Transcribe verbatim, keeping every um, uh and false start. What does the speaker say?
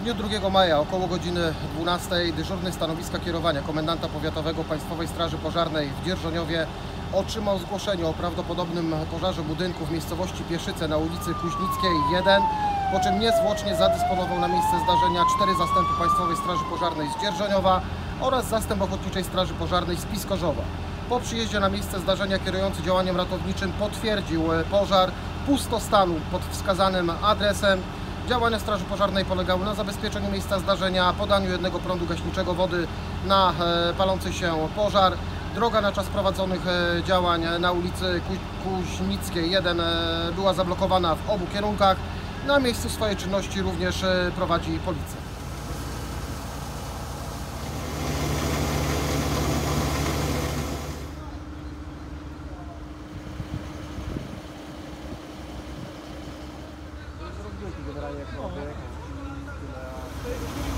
dniu drugiego maja około godziny dwunastej dyżurny stanowiska kierowania komendanta powiatowego Państwowej Straży Pożarnej w Dzierżoniowie otrzymał zgłoszenie o prawdopodobnym pożarze budynku w miejscowości Pieszyce na ulicy Kuźnickiej jeden, po czym niezwłocznie zadysponował na miejsce zdarzenia cztery zastępy Państwowej Straży Pożarnej z Dzierżoniowa oraz zastęp Ochotniczej Straży Pożarnej z Piskorzowa. Po przyjeździe na miejsce zdarzenia kierujący działaniem ratowniczym potwierdził pożar pustostanu pod wskazanym adresem. Działania Straży Pożarnej polegały na zabezpieczeniu miejsca zdarzenia, podaniu jednego prądu gaśniczego wody na palący się pożar. Droga na czas prowadzonych działań na ulicy Kuźnickiej jeden była zablokowana w obu kierunkach. Na miejscu swojej czynności również prowadzi policja. Generalnie jak